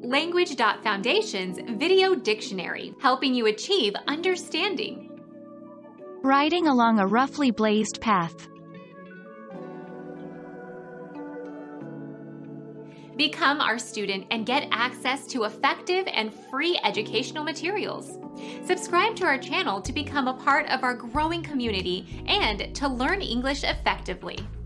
Language.Foundation's Video Dictionary, helping you achieve understanding. Riding along a roughly blazed path. Become our student and get access to effective and free educational materials. Subscribe to our channel to become a part of our growing community and to learn English effectively.